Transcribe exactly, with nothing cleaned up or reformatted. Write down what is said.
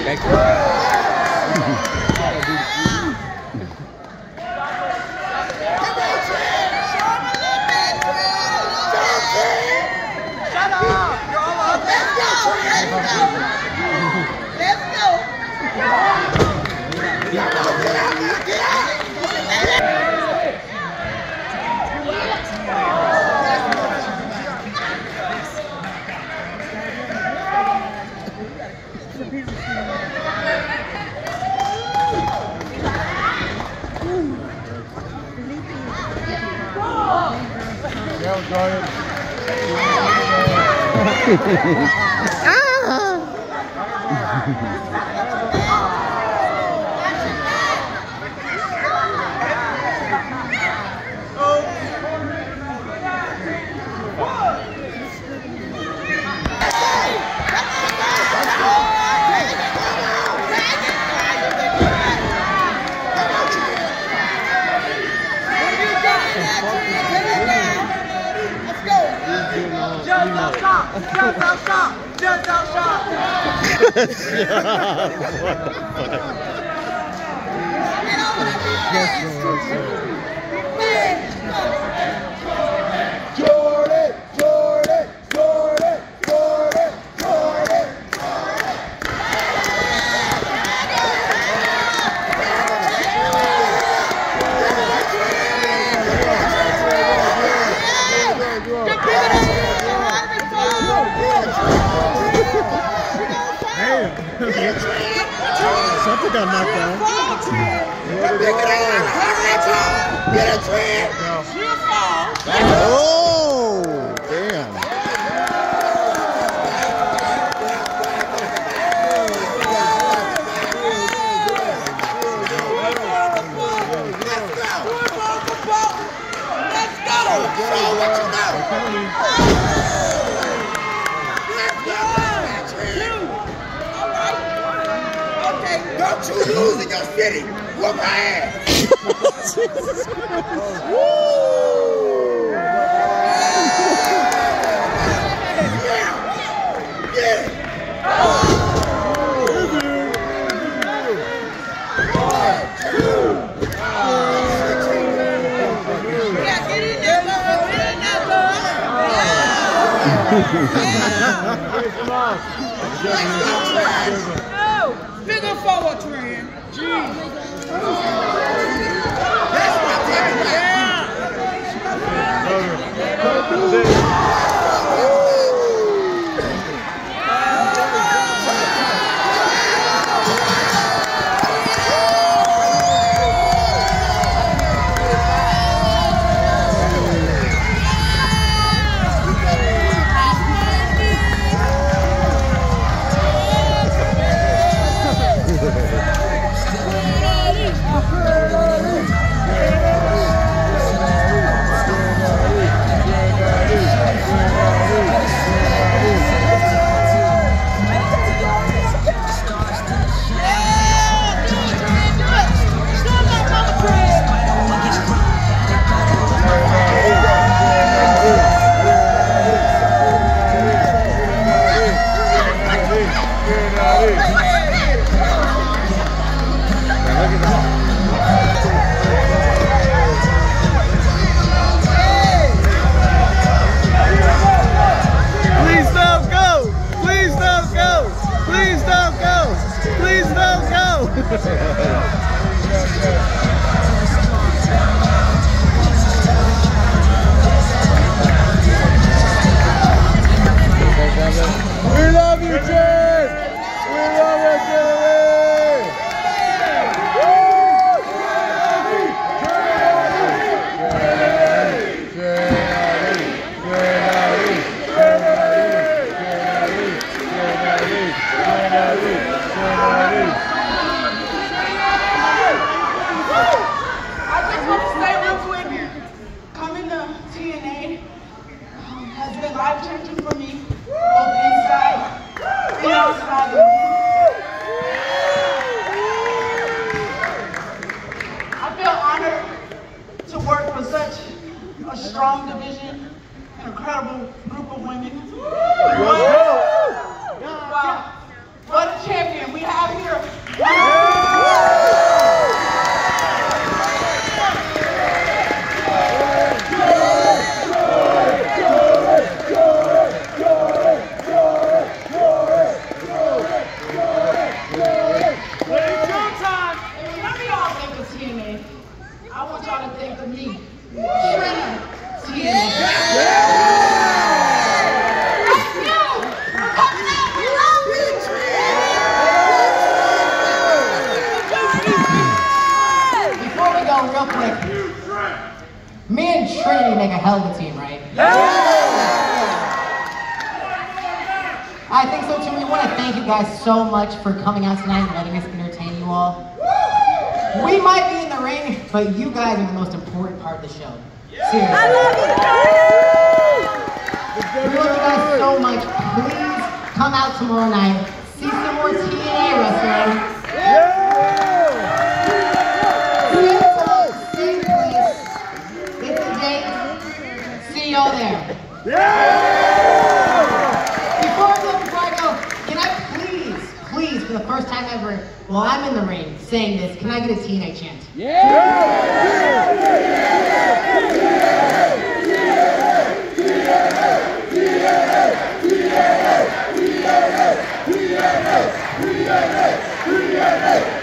Jordan, Jordan, Jordan, Jordan, Jordan. Something got knocked down. Get a trend. Oh, damn. Let's go. Show what you know. Don't you lose in your city. Whoop my ass. Jesus Christ. Woo! Yeah. Yeah. Bigger forward trend. Jeez. That's my type of We love you, Jess! We love you, Jerry! I just want to say real quick, coming to T N A um, has been life-changing for me, both inside and outside. I feel honored to work for such a strong division, an incredible group of women. Wow, what a champion we have here. make a hell of a team, right? I think so too. We want to thank you guys so much for coming out tonight and letting us entertain you all. We might be in the ring, but you guys are the most important part of the show. Seriously. I love you. We love you guys so much. Please come out tomorrow night. See some more T N A wrestling. Same place. It's a date. See y'all there. Before I go, before I go, can I please, please, for the first time ever, while I'm in the ring saying this, can I get a T N A chant? Yeah!